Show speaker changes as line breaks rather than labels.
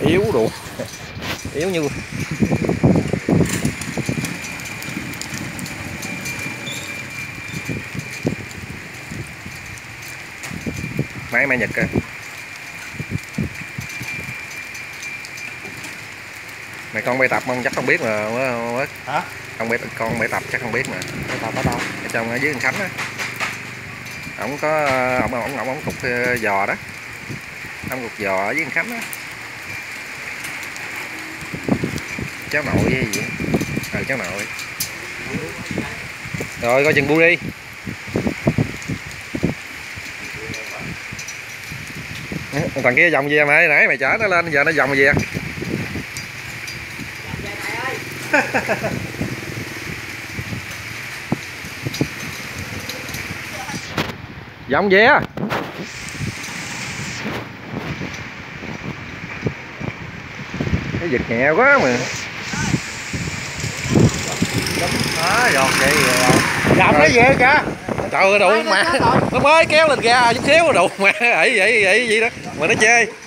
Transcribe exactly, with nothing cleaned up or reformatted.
Yếu đủ. Yếu như máy máy Nhật kìa. Mày con bê tập không chắc không biết mà.
Hả?
Con bê con bê tập chắc không biết mà.
Bê tập ở đâu?
Ở trong ở dưới Anh Khánh á. Ổng có ổng ổng ổng ổng cục giò đó. Ổng cục giò ở dưới Anh Khánh á. Cháu nội với gì? Ờ cháu nội. Rồi coi chừng bu đi. Thằng kia vòng về mày nãy mày chở nó lên giờ nó vòng về. Vòng về. Cái giật nhẹ quá mà.
Đó, giọt vậy rồi. Gầm nó về kìa.
Trời ơi đủ mà. Nó mới kéo lên ra chút xíu đủ mà. Ấy vậy vậy vậy đó. Mà nó chê.